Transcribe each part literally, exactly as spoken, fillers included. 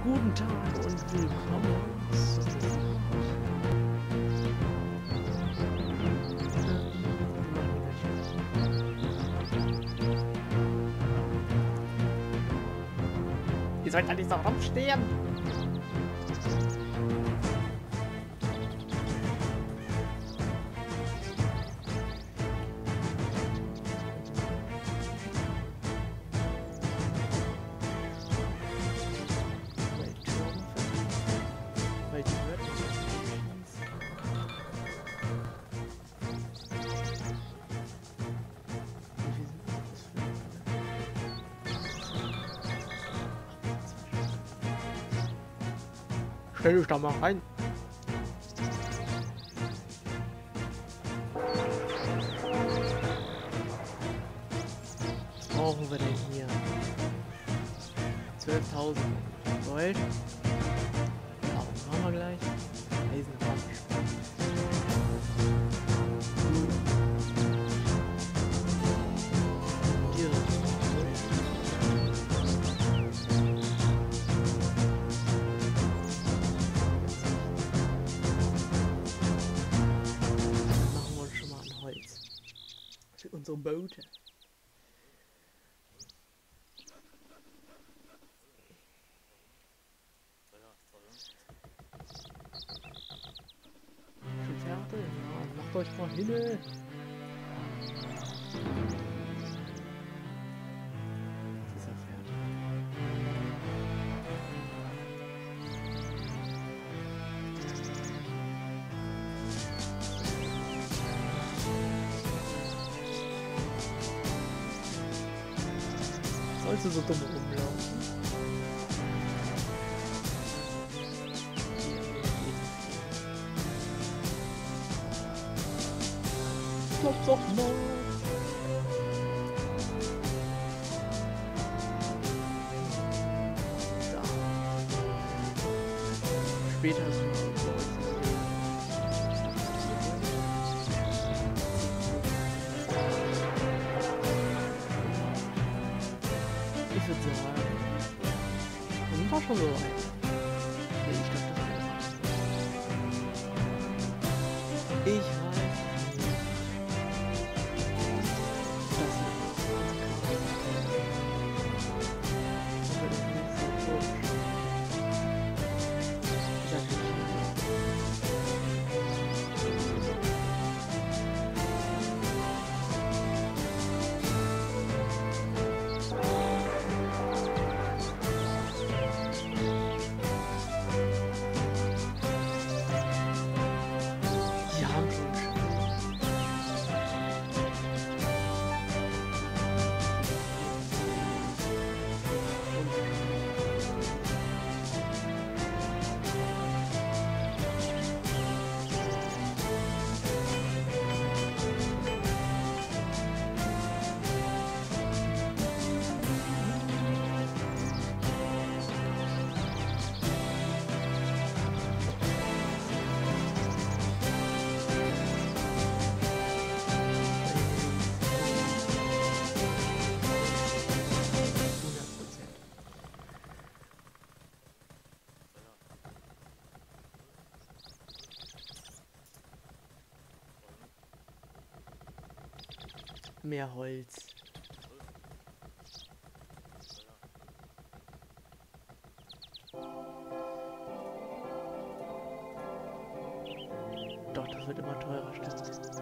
Guten Tag und willkommen zu... Ihr sollt da nicht so rumstehen! Stell dich da mal rein. Was brauchen wir denn hier? zwölftausend Gold. Warum machen wir gleich? Eisenrad. Hier. Für unsere Boote. Schon fertig? Ja, macht euch mal hin. Jetzt ist er fertig. Sollst du so dumm rumlaufen? Klopf doch mal! Da. Später ist es bei uns. Ich würde sagen, wir sind doch schon so weit. Nee, ich dachte das nicht. Ich weiß nicht. Das ist das nicht so gut. Ich sag nicht. Mehr Holz. Doch, das wird immer teurer, stimmt.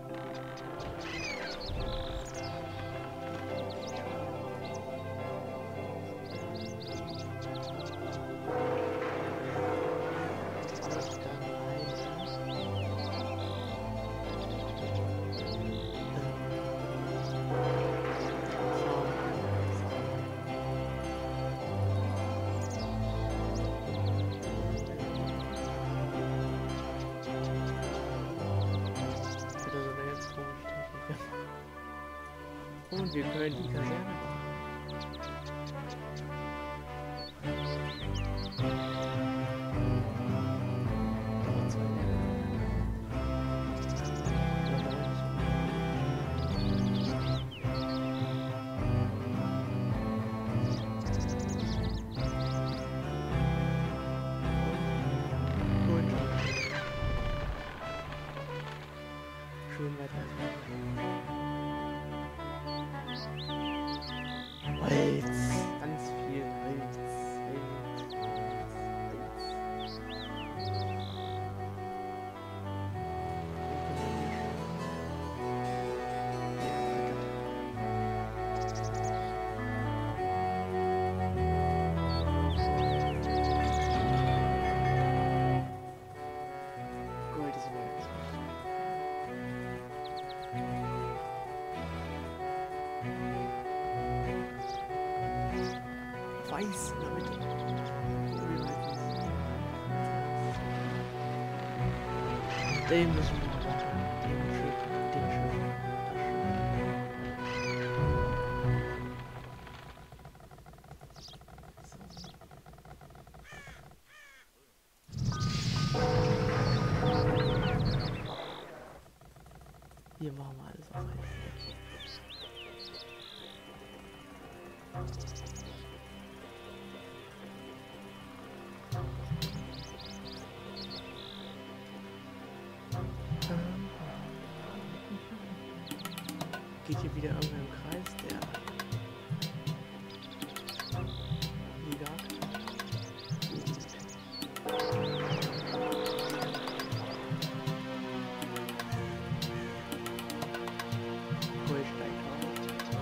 Und wir können die Kaserne bauen. Eins in der Mitte. Den müssen wir noch machen. Den Schiff, den Schiff, hier machen wir alles auf einen Fleck. Geht hier wieder irgendwer im Kreis, der Liga. Cool, steigt auf.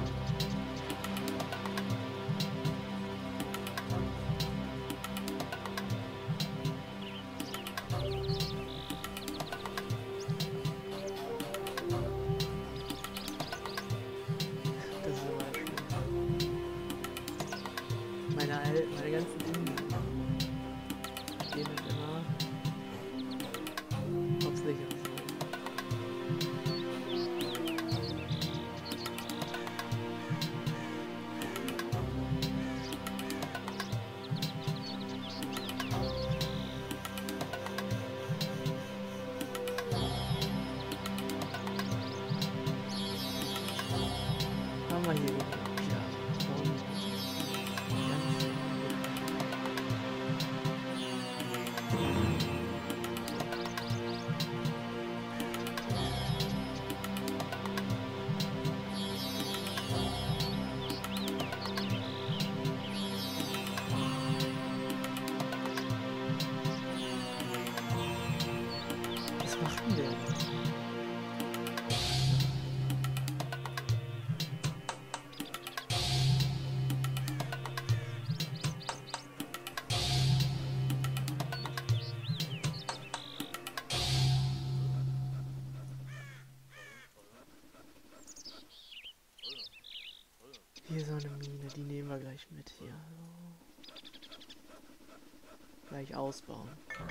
Meine, Al meine ganzen Dinge gehen nicht immer aufs Licht und so. Haben wir hier wieder. Was macht denn der? Hier so eine Mine, die nehmen wir gleich mit hier. So. Gleich ausbauen.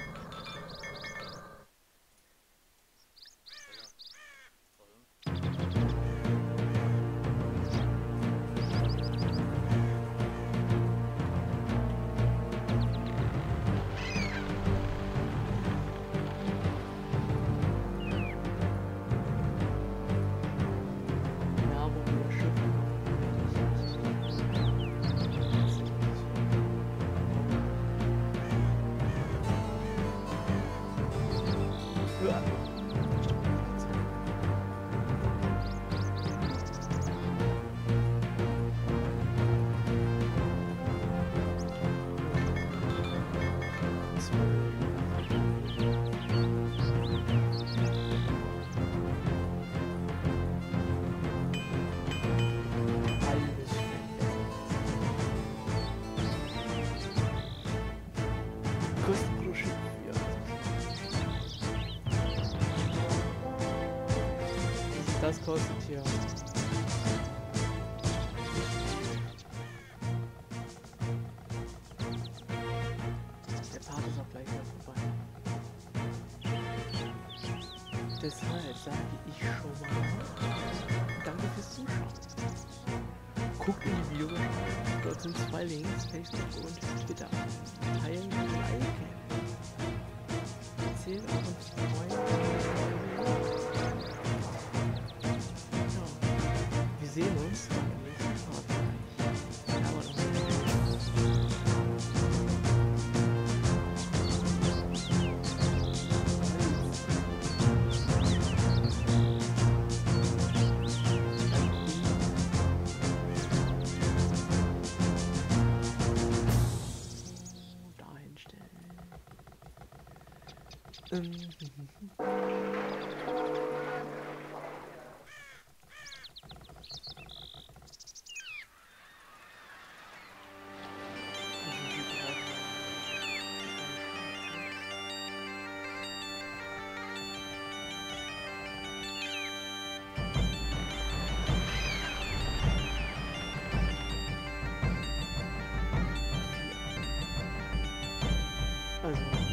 Das kostet hier. Der Part ist auch gleich wieder vorbei. Deshalb sage ich schon mal danke fürs Zuschauen. Guckt in die Videobeschreibung. Dort sind zwei Links, Facebook und Twitter. Teilen, liken. Erzählt euren Freunden. Wir sehen uns im nächsten Part. Dahin stellen. Also.